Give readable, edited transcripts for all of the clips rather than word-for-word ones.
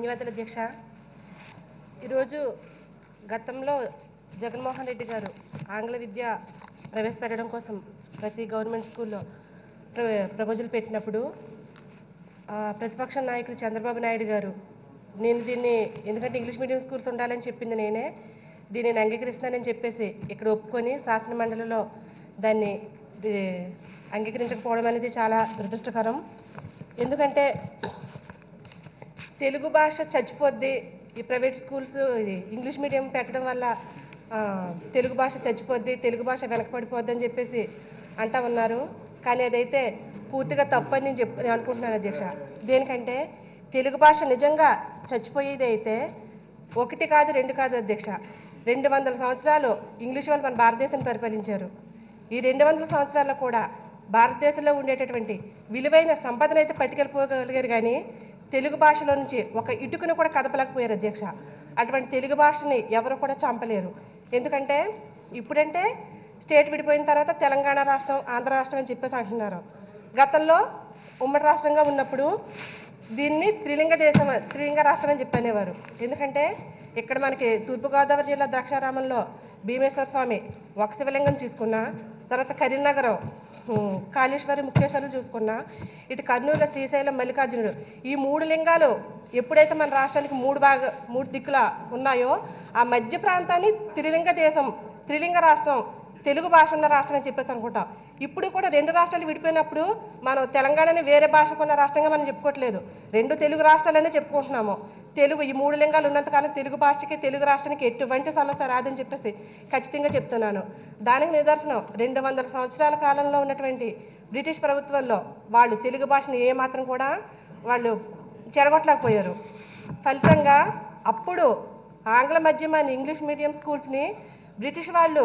ధన్యవాదాలు అధ్యక్ష. ఈరోజు గతంలో జగన్మోహన్ రెడ్డి గారు ఆంగ్ల విద్య ప్రవేశపెట్టడం కోసం ప్రతి గవర్నమెంట్ స్కూల్లో ప్రపోజల్ పెట్టినప్పుడు ప్రతిపక్ష నాయకులు చంద్రబాబు నాయుడు గారు నేను దీన్ని ఎందుకంటే ఇంగ్లీష్ మీడియం స్కూల్స్ ఉండాలని చెప్పింది నేనే, దీనిని అంగీకరిస్తున్నానని చెప్పేసి ఇక్కడ ఒప్పుకొని శాసన మండలిలో దాన్ని అంగీకరించకపోవడం అనేది చాలా దురదృష్టకరం. ఎందుకంటే తెలుగు భాష చచ్చిపోద్ది, ఈ ప్రైవేట్ స్కూల్స్ ఇది ఇంగ్లీష్ మీడియం పెట్టడం వల్ల తెలుగు భాష చచ్చిపోద్ది, తెలుగు భాష వెనకబడిపోద్ది అని చెప్పేసి అంటా ఉన్నారు. కానీ అదైతే పూర్తిగా తప్పని నేను అనుకుంటున్నాను అధ్యక్ష. దేనికంటే తెలుగు భాష నిజంగా చచ్చిపోయేది అయితే ఒకటి కాదు రెండు కాదు అధ్యక్ష, 200 సంవత్సరాలు ఇంగ్లీష్ వాళ్ళు మన భారతదేశాన్ని పరిపాలించారు. ఈ 200 సంవత్సరాల్లో కూడా భారతదేశంలో ఉండేటటువంటి విలువైన సంపదను అయితే పట్టుకెళ్ళిపోగలిగారు, కానీ తెలుగు భాషలో నుంచి ఒక ఇటుకను కూడా కదపలేకపోయారు అధ్యక్ష. అటువంటి తెలుగు భాషని ఎవరు కూడా చంపలేరు. ఎందుకంటే ఇప్పుడంటే స్టేట్ విడిపోయిన తర్వాత తెలంగాణ రాష్ట్రం, ఆంధ్ర రాష్ట్రం అని చెప్పేసి అంటున్నారు. గతంలో ఉమ్మడి రాష్ట్రంగా ఉన్నప్పుడు దీన్ని త్రిలింగ రాష్ట్రం అని చెప్పనేవారు. ఎందుకంటే ఇక్కడ మనకి తూర్పుగోదావరి జిల్లా ద్రాక్షారామంలో భీమేశ్వర స్వామి ఒక శివలింగం తీసుకున్నా, తర్వాత కరీంనగరం కాళేశ్వరి ముక్తేశ్వరులు చూసుకున్నా, ఇటు కర్నూలు శ్రీశైలం మల్లికార్జునుడు, ఈ 3 లింగాలు ఎప్పుడైతే మన రాష్ట్రానికి 3 దిక్కుల ఉన్నాయో ఆ మధ్య ప్రాంతాన్ని త్రిలింగ రాష్ట్రం, తెలుగు భాష ఉన్న రాష్ట్రం అని చెప్పేసి అనుకుంటాం. ఇప్పుడు కూడా 2 రాష్ట్రాలు విడిపోయినప్పుడు మనం తెలంగాణని వేరే భాషకున్న రాష్ట్రంగా మనం చెప్పుకోవట్లేదు, 2 తెలుగు రాష్ట్రాలనే చెప్పుకుంటున్నాము. తెలుగు ఈ 3 లింగాలు ఉన్నంతకాలం తెలుగు భాషకి, తెలుగు రాష్ట్రానికి ఎటువంటి సమస్య రాదని చెప్పేసి ఖచ్చితంగా చెప్తున్నాను. దానికి నిదర్శనం 200 సంవత్సరాల కాలంలో ఉన్నటువంటి బ్రిటిష్ ప్రభుత్వంలో వాళ్ళు తెలుగు భాషని ఏమాత్రం కూడా వాళ్ళు చెడగొట్టలేకపోయారు. ఫలితంగా అప్పుడు ఆంగ్ల మాధ్యమాన్ని ఇంగ్లీష్ మీడియం స్కూల్స్ని బ్రిటిష్ వాళ్ళు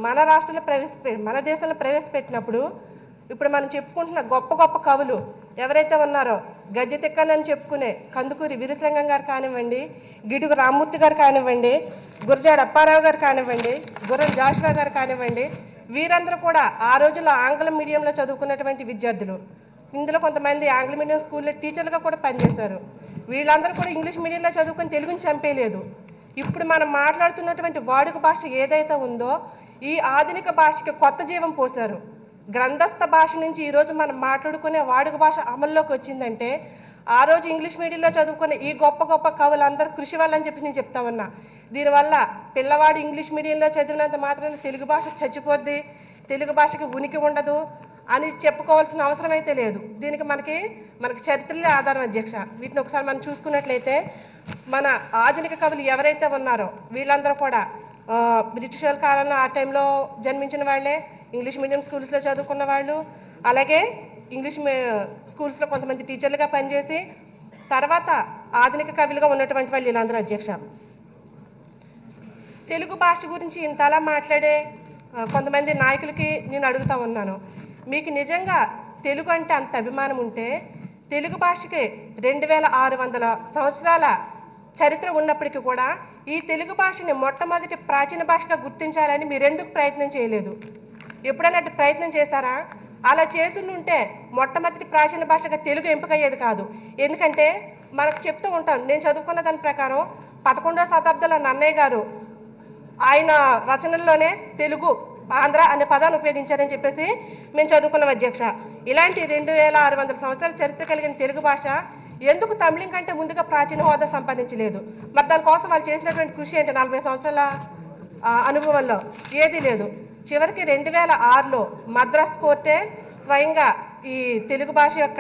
మన దేశంలో ప్రవేశపెట్టినప్పుడు ఇప్పుడు మనం చెప్పుకుంటున్న గొప్ప గొప్ప కవులు ఎవరైతే ఉన్నారో గజ్జె తిక్కనని చెప్పుకునే కందుకూరి వీరేశలింగం గారు కానివ్వండి, గిడుగు రామ్మూర్తి గారు కానివ్వండి, గురజాడ అప్పారావు గారు కానివ్వండి, గుర్రం జాషువా గారు కానివ్వండి, వీరందరూ కూడా ఆ రోజుల్లో ఆంగ్ల మీడియంలో చదువుకున్నటువంటి విద్యార్థులు. ఇందులో కొంతమంది ఆంగ్ల మీడియం స్కూల్లో టీచర్లుగా కూడా పనిచేశారు. వీళ్ళందరూ కూడా ఇంగ్లీష్ మీడియంలో చదువుకొని తెలుగుని చంపేయలేదు. ఇప్పుడు మనం మాట్లాడుతున్నటువంటి వాడుక భాష ఏదైతే ఉందో ఈ ఆధునిక భాషకి కొత్త జీవం పోశారు. గ్రంథస్థ భాష నుంచి ఈరోజు మనం మాట్లాడుకునే వాడుక భాష అమల్లోకి వచ్చిందంటే ఆ రోజు ఇంగ్లీష్ మీడియంలో చదువుకునే ఈ గొప్ప గొప్ప కవులందరూ కృషి వల్ల అని చెప్పి నేను చెప్తా ఉన్నా. దీనివల్ల పిల్లవాడు ఇంగ్లీష్ మీడియంలో చదివినంత మాత్రాన తెలుగు భాష చచ్చిపోద్ది, తెలుగు భాషకి ఉనికి ఉండదు అని చెప్పుకోవాల్సిన అవసరం అయితే లేదు. దీనికి మనకి చరిత్రలే ఆధారం అధ్యక్ష. వీటిని ఒకసారి మనం చూసుకున్నట్లయితే మన ఆధునిక కవులు ఎవరైతే ఉన్నారో వీళ్ళందరూ కూడా బ్రిటిష్ వాళ్ళ కాలంలో ఆ టైంలో జన్మించిన వాళ్ళే, ఇంగ్లీష్ మీడియం స్కూల్స్లో చదువుకున్న వాళ్ళు, అలాగే ఇంగ్లీష్ స్కూల్స్లో కొంతమంది టీచర్లుగా పనిచేసి తర్వాత ఆధునిక కవులుగా ఉన్నటువంటి వాళ్ళు వీళ్ళందరూ అధ్యక్ష. తెలుగు భాష గురించి ఇంతలా మాట్లాడే కొంతమంది నాయకులకి నేను అడుగుతా ఉన్నాను, మీకు నిజంగా తెలుగు అంటే అంత అభిమానం ఉంటే తెలుగు భాషకి 2600 సంవత్సరాల చరిత్ర ఉన్నప్పటికీ కూడా ఈ తెలుగు భాషని మొట్టమొదటి ప్రాచీన భాషగా గుర్తించాలని మీరెందుకు ప్రయత్నం చేయలేదు? ఎప్పుడైనా ప్రయత్నం చేశారా? అలా చేసి ఉంటే మొట్టమొదటి ప్రాచీన భాషగా తెలుగు ఎంపికయ్యేది కాదు. ఎందుకంటే మనకు చెప్తూ ఉంటాం, నేను చదువుకున్న దాని ప్రకారం 11వ శతాబ్దంలో నన్నయ్య గారు ఆయన రచనల్లోనే తెలుగు ఆంధ్ర అనే పదాన్ని ఉపయోగించారని చెప్పేసి మేము చదువుకున్నాం అధ్యక్ష. ఇలాంటి 2600 సంవత్సరాల చరిత్ర కలిగిన తెలుగు భాష ఎందుకు తమిళం కంటే ముందుగా ప్రాచీన హోదా సంపాదించలేదు? మరి దానికోసం వాళ్ళు చేసినటువంటి కృషి ఏంటి? 40 సంవత్సరాల అనుభవంలో ఏదీ లేదు. చివరికి 2006లో మద్రాస్ కోర్టే స్వయంగా ఈ తెలుగు భాష యొక్క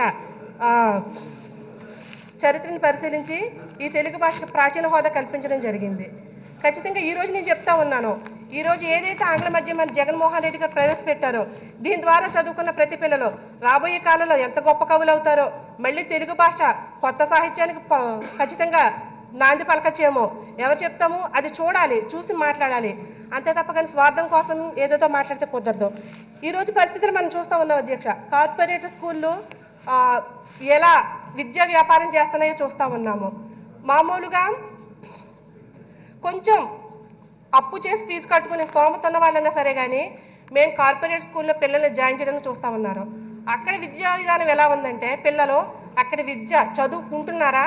చరిత్రను పరిశీలించి ఈ తెలుగు భాషకు ప్రాచీన హోదా కల్పించడం జరిగింది. ఖచ్చితంగా ఈరోజు నేను చెప్తా ఉన్నాను, ఈరోజు ఏదైతే ఆంగ్ల మాధ్యమాన్ని జగన్మోహన్ రెడ్డి గారు ప్రవేశపెట్టారో దీని ద్వారా చదువుకున్న ప్రతి పిల్లలు రాబోయే కాలంలో ఎంత గొప్ప కవులు అవుతారో, మళ్ళీ తెలుగు భాష కొత్త సాహిత్యానికి ఖచ్చితంగా నాంది పలకచ్చేమో ఎవరు చెప్తాము, అది చూడాలి, చూసి మాట్లాడాలి. అంతే తప్ప కానీ స్వార్థం కోసం ఏదైతే మాట్లాడితే కుదరదు. ఈరోజు పరిస్థితులు మనం చూస్తూ ఉన్నాం అధ్యక్ష. కార్పొరేట్ స్కూళ్ళు ఎలా విద్యా వ్యాపారం చేస్తున్నాయో చూస్తూ ఉన్నాము. మామూలుగా కొంచెం అప్పు చేసి ఫీజు కట్టుకునే స్తోమత ఉన్న వాళ్ళైనా సరే కానీ మేము కార్పొరేట్ స్కూల్లో పిల్లల్ని జాయిన్ చేయడానికి చూస్తూ ఉన్నారు. అక్కడ విద్యా విధానం ఎలా ఉందంటే పిల్లలు అక్కడ చదువుకుంటున్నారా,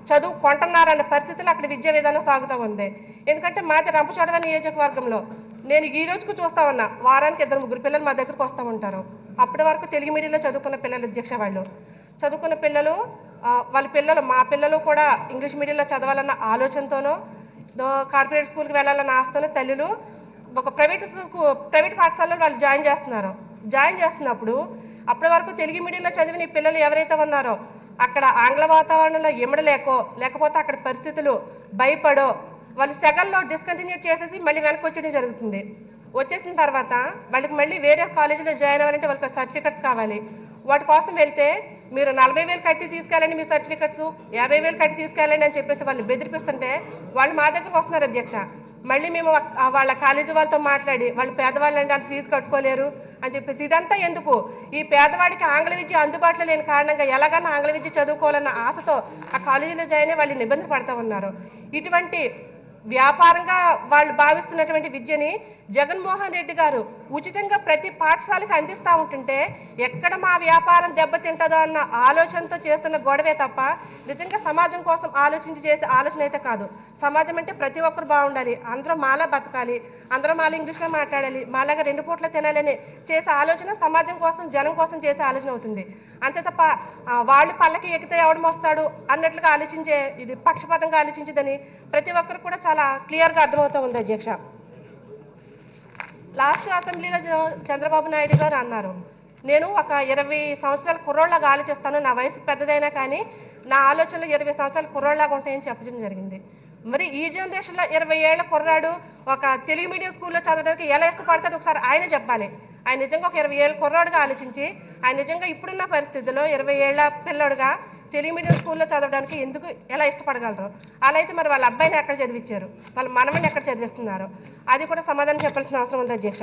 చదువు కొంటున్నారన్న పరిస్థితుల్లో అక్కడ విద్యా విధానం సాగుతూ ఉంది. ఎందుకంటే మాది రంపచోడవరం నియోజకవర్గంలో నేను ఈ రోజుకు చూస్తా ఉన్నా, వారానికి 2-3 పిల్లలు మా దగ్గరకు వస్తూ ఉంటారు. అప్పటి వరకు తెలుగు మీడియంలో చదువుకున్న పిల్లలు అధ్యక్ష, వాళ్ళు చదువుకున్న పిల్లలు మా పిల్లలు కూడా ఇంగ్లీష్ మీడియంలో చదవాలన్న ఆలోచనతోనో కార్పొరేట్ స్కూల్కి వెళ్ళాలన్న ఆశతోనో తల్లులు ఒక ప్రైవేట్ పాఠశాలలో వాళ్ళు జాయిన్ చేస్తున్నప్పుడు అప్పటి వరకు తెలుగు మీడియంలో చదివిన పిల్లలు ఎవరైతే ఉన్నారో అక్కడ ఆంగ్ల వాతావరణంలో లేకపోతే అక్కడ పరిస్థితులు భయపడో వాళ్ళు సెగల్లో డిస్కంటిన్యూ చేసేసి మళ్ళీ వెనక్కి వచ్చేయడం జరుగుతుంది. వచ్చేసిన తర్వాత వాళ్ళకి మళ్ళీ వేరే కాలేజీలో జాయిన్ అవ్వాలంటే వాళ్ళకి సర్టిఫికెట్స్ కావాలి. వాటి కోసం వెళ్తే మీరు 40,000 కట్టి తీసుకెళ్ళండి మీ సర్టిఫికెట్స్, 50,000 కట్టి తీసుకెళ్ళండి అని చెప్పేసి వాళ్ళు బెదిరిపిస్తుంటే వాళ్ళు మా దగ్గరకు వస్తున్నారు అధ్యక్ష. మళ్ళీ మేము వాళ్ళ కాలేజీ వాళ్ళతో మాట్లాడి వాళ్ళు పేదవాళ్ళంటే అంత ఫీజు కట్టుకోలేరు అని చెప్పేసి ఇదంతా ఎందుకు? ఈ పేదవాడికి ఆంగ్ల విద్య అందుబాటులో లేని కారణంగా ఎలాగన్నా ఆంగ్ల విద్య చదువుకోవాలన్న ఆశతో ఆ కాలేజీలో జాయిన్ అయ్యి వాళ్ళు నిబంధన పడుతూ ఉన్నారు. ఇటువంటి వ్యాపారంగా వాళ్ళు భావిస్తున్నటువంటి విద్యని జగన్మోహన్ రెడ్డి గారు ఉచితంగా ప్రతి పాఠశాలకు అందిస్తూ ఉంటుంటే ఎక్కడ మా వ్యాపారం దెబ్బతింటుందో అన్న ఆలోచనతో చేస్తున్న గొడవే తప్ప నిజంగా సమాజం కోసం ఆలోచించి చేసే ఆలోచన అయితే కాదు. సమాజం అంటే ప్రతి ఒక్కరు బాగుండాలి, అందరూ మాలా బతకాలి, అందరూ మాలా ఇంగ్లీష్లో మాట్లాడాలి, మాలాగా 2 పూట్ల తినాలని చేసే ఆలోచన సమాజం కోసం జనం కోసం చేసే ఆలోచన అవుతుంది. అంతే తప్ప వాళ్ళు పళ్ళకి ఎక్కితే ఎవడం వస్తాడు అన్నట్లుగా ఆలోచించే ఇది పక్షపాతంగా ఆలోచించదని ప్రతి ఒక్కరు కూడా చాలా క్లియర్గా అర్థమవుతూ ఉంది అధ్యక్ష. లాస్ట్ అసెంబ్లీలో చంద్రబాబు నాయుడు గారు అన్నారు, నేను ఒక 20 సంవత్సరాల కుర్రోళ్ళగా ఆలోచిస్తాను, నా వయసు పెద్దదైనా కానీ నా ఆలోచనలు 20 సంవత్సరాల కుర్రోళ్ళగా ఉంటాయని చెప్పడం జరిగింది. మరి ఈ జనరేషన్లో 20 ఏళ్ల కుర్రాడు ఒక తెలుగు మీడియం స్కూల్లో చదవడానికి ఎలా ఇష్టపడతాడు ఒకసారి ఆయన చెప్పాలి. ఆయన నిజంగా ఒక 20 ఏళ్ళ కుర్రాడుగా ఆలోచించి ఆయన నిజంగా ఇప్పుడున్న పరిస్థితుల్లో 20 ఏళ్ల పిల్లోడుగా తెలుగు మీడియం స్కూల్లో చదవడానికి ఎందుకు ఎలా ఇష్టపడగలరు? అలా అయితే మరి వాళ్ళ అబ్బాయిని ఎక్కడ చదివించారు, వాళ్ళ మనవని ఎక్కడ చదివిస్తున్నారు? అది కూడా సమాధానం చెప్పాల్సిన అవసరం ఉంది అధ్యక్ష.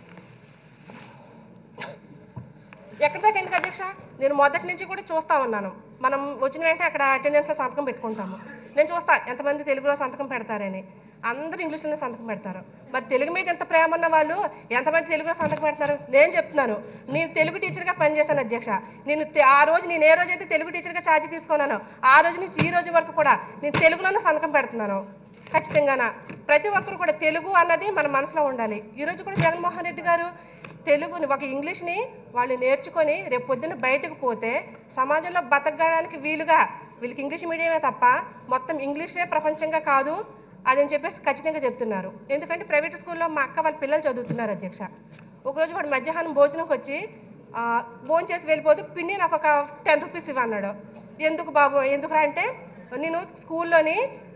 ఎక్కడి దాకా ఎందుకు అధ్యక్ష, నేను మొదటి నుంచి కూడా చూస్తూ ఉన్నాను. మనం వచ్చిన వెంటనే అక్కడ అటెండెన్స్లో సంతకం పెట్టుకుంటాము. నేను చూస్తా ఎంతమంది తెలుగులో సంతకం పెడతారని. అందరూ ఇంగ్లీష్లోనే సంతకం పెడతారు. మరి తెలుగు మీద ఎంత ప్రేమ ఉన్న వాళ్ళు ఎంతమంది తెలుగులో సంతకం పెడతారు? నేను చెప్తున్నాను, నేను తెలుగు టీచర్గా పనిచేశాను అధ్యక్ష. నేను ఏ రోజైతే తెలుగు టీచర్గా ఛార్జీ తీసుకున్నానో ఆ రోజు నుంచి ఈ రోజు వరకు కూడా నేను తెలుగులోనే సంతకం పెడుతున్నాను. ఖచ్చితంగా ప్రతి ఒక్కరు కూడా తెలుగు అన్నది మన మనసులో ఉండాలి. ఈరోజు కూడా జగన్మోహన్ రెడ్డి గారు తెలుగుని ఒక ఇంగ్లీష్ని వాళ్ళు నేర్చుకొని రేపు పొద్దున్న బయటకు పోతే సమాజంలో బతకడానికి వీలుగా వీళ్ళకి ఇంగ్లీష్ మీడియమే తప్ప మొత్తం ఇంగ్లీషే ప్రపంచంగా కాదు అని చెప్పేసి ఖచ్చితంగా చెప్తున్నారు. ఎందుకంటే ప్రైవేట్ స్కూల్లో మా అక్క వాళ్ళ పిల్లలు చదువుతున్నారు అధ్యక్ష. ఒకరోజు వాడు మధ్యాహ్నం భోజనంకి వచ్చి భోజనం చేసి వెళ్ళిపోతూ పిన్ని నాకు ఒక 10 రూపీస్ ఇవ్వన్నాడు. ఎందుకు బాబు, ఎందుకురా అంటే నేను స్కూల్లోని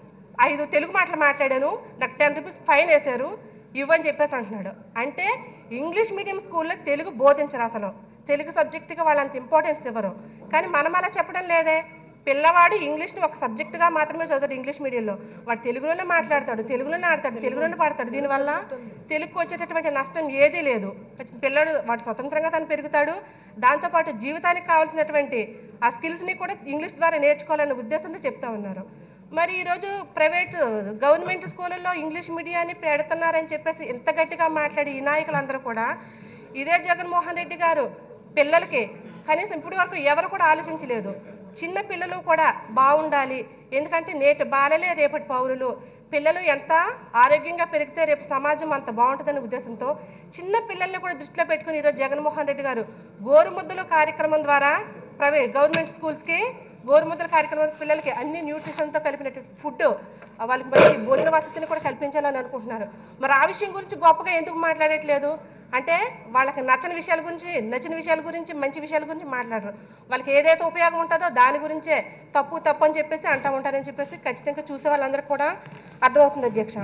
5 తెలుగు మాటలు మాట్లాడాను, నాకు 10 రూపీస్ ఫైన్ వేశారు ఇవ్వని చెప్పేసి అంటున్నాడు. అంటే ఇంగ్లీష్ మీడియం స్కూల్లో తెలుగు బోధించరు, అసలు తెలుగు సబ్జెక్టుగా వాళ్ళు అంత ఇంపార్టెన్స్ ఇవ్వరు. కానీ మనం అలా చెప్పడం లేదే. పిల్లవాడు ఇంగ్లీష్ని ఒక సబ్జెక్టుగా మాత్రమే చదువుతాడు ఇంగ్లీష్ మీడియంలో. వాడు తెలుగులోనే మాట్లాడతాడు, తెలుగులోనే ఆడతాడు, తెలుగులోనే పాడతాడు. దీనివల్ల తెలుగుకు వచ్చేటటువంటి నష్టం ఏదీ లేదు. పిల్లడు వాడు స్వతంత్రంగా తను పెరుగుతాడు. దాంతోపాటు జీవితానికి కావాల్సినటువంటి ఆ స్కిల్స్ని కూడా ఇంగ్లీష్ ద్వారా నేర్చుకోవాలనే ఉద్దేశంతో చెప్తా ఉన్నారు. మరి ఈరోజు గవర్నమెంట్ స్కూళ్ళల్లో ఇంగ్లీష్ మీడియాన్ని పెడుతున్నారని చెప్పేసి ఎంత గట్టిగా మాట్లాడి ఈ నాయకులందరూ కూడా ఇదే జగన్మోహన్ రెడ్డి గారు పిల్లలకి కనీసం ఇప్పటి వరకు ఎవరు కూడా ఆలోచించలేదు. చిన్న పిల్లలు కూడా బాగుండాలి, ఎందుకంటే నేటి బాలలే రేపటి పౌరులు. పిల్లలు ఎంత ఆరోగ్యంగా పెరిగితే రేపు సమాజం అంత బాగుంటుందనే ఉద్దేశంతో చిన్న పిల్లల్ని కూడా దృష్టిలో పెట్టుకుని ఈరోజు జగన్మోహన్ రెడ్డి గారు గోరుముద్దలు కార్యక్రమం ద్వారా గవర్నమెంట్ స్కూల్స్కి గోరుముద్దల కార్యక్రమం పిల్లలకి అన్ని న్యూట్రిషన్తో కలిపినటువంటి ఫుడ్ వాళ్ళకి మంచి భోజన వసతిని కూడా కల్పించాలని అనుకుంటున్నారు. మరి ఆ విషయం గురించి గొప్పగా ఎందుకు మాట్లాడట్లేదు అంటే వాళ్ళకి నచ్చిన విషయాల గురించి మంచి విషయాల గురించి మాట్లాడరు. వాళ్ళకి ఏదైతే ఉపయోగం ఉంటుందో దాని గురించే తప్పు అని చెప్పేసి అంటూ ఉంటారని చెప్పేసి ఖచ్చితంగా చూసే వాళ్ళందరికీ కూడా అర్థమవుతుంది అధ్యక్ష.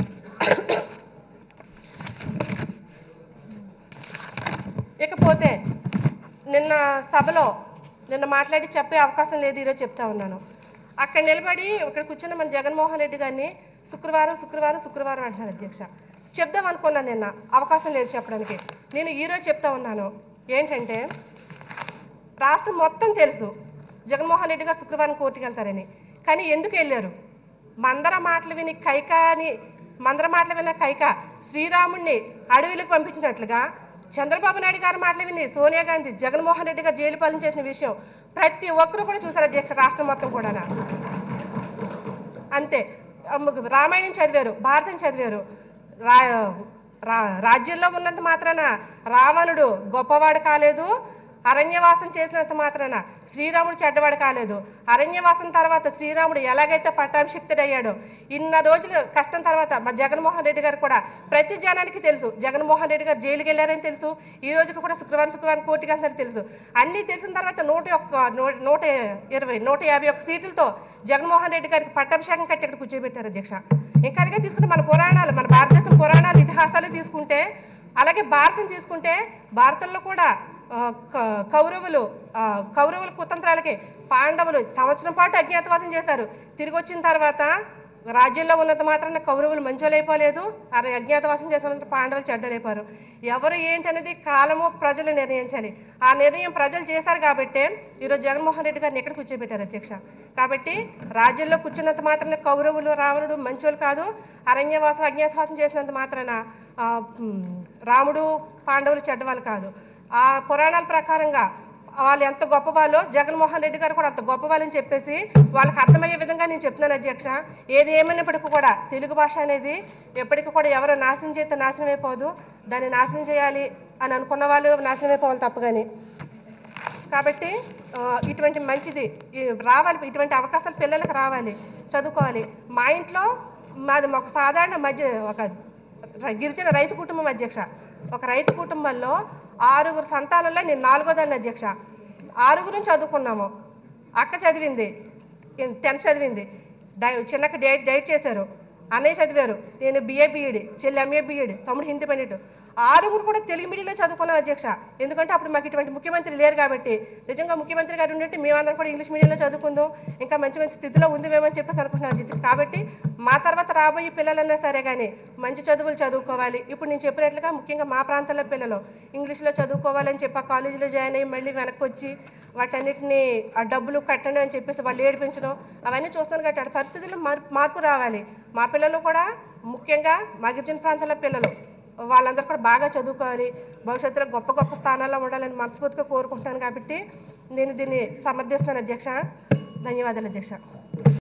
ఇకపోతే నిన్న మాట్లాడి చెప్పే అవకాశం లేదు, ఈరోజు చెప్తా ఉన్నాను. అక్కడ నిలబడి ఇక్కడ కూర్చున్న మన జగన్మోహన్ రెడ్డి గారిని శుక్రవారం అంటున్నారు అధ్యక్ష. చెప్దాం అనుకున్నాను, నిన్న అవకాశం లేదు చెప్పడానికి. నేను ఈరోజు చెప్తా ఉన్నాను ఏంటంటే రాష్ట్రం మొత్తం తెలుసు జగన్మోహన్ రెడ్డి గారు శుక్రవారం కోర్టుకు వెళ్తారని. కానీ ఎందుకు వెళ్ళారు? మందర మాటలు విన్న కైక శ్రీరాముడిని అడవిలకు పంపించినట్లుగా చంద్రబాబు నాయుడు గారి మాటలు విని సోనియా గాంధీ జగన్మోహన్ రెడ్డి గారు జైలు పాలన చేసిన విషయం ప్రతి ఒక్కరూ కూడా చూశారు అధ్యక్ష, రాష్ట్రం మొత్తం కూడా. అంతే. రామాయణం చదివారు, భారతం చదివారు. రాజ్యంలో ఉన్నంత మాత్రాన రావణుడు గొప్పవాడు కాలేదు, అరణ్యవాసం చేసినంత మాత్రాన శ్రీరాముడు చెడ్డవాడు కాలేదు. అరణ్యవాసం తర్వాత శ్రీరాముడు ఎలాగైతే పట్టాభిషిక్తుడయ్యాడో, ఇన్న రోజులు కష్టం తర్వాత మా జగన్మోహన్ రెడ్డి గారు కూడా ప్రతి జనానికి తెలుసు. జగన్మోహన్ రెడ్డి గారు జైలుకి వెళ్ళారని తెలుసు, ఈ రోజుకి కూడా శుక్రవారం కోర్టుకి వెళ్తారని తెలుసు. అన్నీ తెలిసిన తర్వాత 151 సీట్లతో జగన్మోహన్ రెడ్డి గారికి పట్టాభిషేకం కట్టి ఇక్కడ కూర్చోబెట్టారు అధ్యక్ష. ఇంకా అదిగా తీసుకుంటే మన పురాణాలు, మన భారతదేశం పురాణాలు, ఇతిహాసాలు తీసుకుంటే, అలాగే భారతం తీసుకుంటే, భారతంలో కూడా కౌరవుల కుతంత్రాలకి పాండవులు సంవత్సరం పాటు అజ్ఞాతవాసం చేశారు. తిరిగి వచ్చిన తర్వాత రాజ్యంలో ఉన్నంత మాత్రాన కౌరవులు మంచోలైపోలేదు, అజ్ఞాతవాసం చేసిన పాండవులు చెడ్డలైపోయారు. ఎవరు ఏంటి అనేది కాలము ప్రజలు నిర్ణయించాలి. ఆ నిర్ణయం ప్రజలు చేశారు కాబట్టి ఈరోజు జగన్మోహన్ రెడ్డి గారిని ఎక్కడ కూర్చోబెట్టారు అధ్యక్ష. కాబట్టి రాజ్యంలో కూర్చున్నంత మాత్రాన కౌరవులు రావణుడు మంచోలు కాదు, అరణ్యవాసం అజ్ఞాతవాసం చేసినంత మాత్రాన రాముడు పాండవులు చెడ్డవాళ్ళు కాదు. ఆ పురాణాల ప్రకారంగా వాళ్ళు ఎంత గొప్పవాళ్ళో జగన్మోహన్ రెడ్డి గారు కూడా అంత గొప్పవాళ్ళని చెప్పేసి వాళ్ళకి అర్థమయ్యే విధంగా నేను చెప్తున్నాను అధ్యక్ష. ఏది ఏమైనప్పటికీ కూడా తెలుగు భాష అనేది ఎప్పటికీ కూడా ఎవరో నాశనం చేస్తే నాశనం అయిపోదు, దాన్ని నాశనం చేయాలి అని అనుకున్న వాళ్ళు నాశనం అయిపోవాలి తప్ప కానీ. కాబట్టి ఇటువంటి మంచిది రావాలి, ఇటువంటి అవకాశాలు పిల్లలకు రావాలి, చదువుకోవాలి. మా ఇంట్లో మాది ఒక సాధారణ ఒక గిరిజన రైతు కుటుంబం అధ్యక్ష. ఒక రైతు కుటుంబంలో 6 సంతానంలో నేను 4వ దాన్ని అధ్యక్ష. 6 చదువుకున్నాము. అక్క చదివింది, 10th చదివింది, చిన్నక్క డైట్ చేశారు, అన్నయ్య చదివారు, నేను BA BEd, చెల్లి MA BEd, తమ్ముడు హిందీ పండిట్. 6 కూడా తెలుగు మీడియంలో చదువుకున్నాం అధ్యక్ష. ఎందుకంటే అప్పుడు మాకు ఇటువంటి ముఖ్యమంత్రి లేరు కాబట్టి. నిజంగా ముఖ్యమంత్రి గారు ఉంటే మేమందరం కూడా ఇంగ్లీష్ మీడియంలో చదువుకుందాం, ఇంకా మంచి మంచి స్థితిలో ఉంది మేమని చెప్పేసి అనుకుంటున్నాను అధ్యక్ష. కాబట్టి మా తర్వాత రాబోయే పిల్లలన్నా సరే కానీ మంచి చదువులు చదువుకోవాలి. ఇప్పుడు నేను చెప్పినట్లుగా ముఖ్యంగా మా ప్రాంతాల్లో పిల్లలు ఇంగ్లీష్లో చదువుకోవాలని చెప్పి ఆ కాలేజీలో జాయిన్ అయ్యి మళ్ళీ వెనక్కి వచ్చి వాటన్నిటిని ఆ డబ్బులు కట్టండి అని చెప్పేసి వాళ్ళు ఏడిపించడం అవన్నీ చూస్తాను కాబట్టి పరిస్థితుల్లో మార్పు రావాలి. మా పిల్లలు కూడా ముఖ్యంగా మా గిరిజన ప్రాంతాల పిల్లలు వాళ్ళందరూ కూడా బాగా చదువుకోవాలి, భవిష్యత్తులో గొప్ప గొప్ప స్థానాల్లో ఉండాలని మనస్ఫూర్తిగా కోరుకుంటాను. కాబట్టి నేను దీన్ని సమర్థిస్తున్నాను అధ్యక్ష. ధన్యవాదాలు అధ్యక్ష.